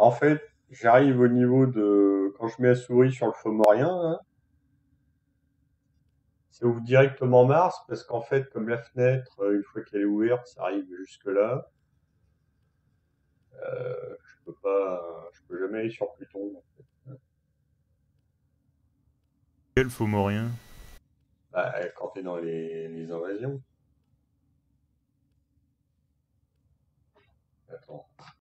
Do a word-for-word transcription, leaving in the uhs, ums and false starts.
En fait, j'arrive au niveau de... Quand je mets la souris sur le Fomorien, là, ça ouvre directement Mars, parce qu'en fait, comme la fenêtre, euh, une fois qu'elle est ouverte, ça arrive jusque-là. Euh, je peux pas... Je peux jamais aller sur Pluton. Quel Fomorien? Bah, quand t'es dans les, les invasions. Attends.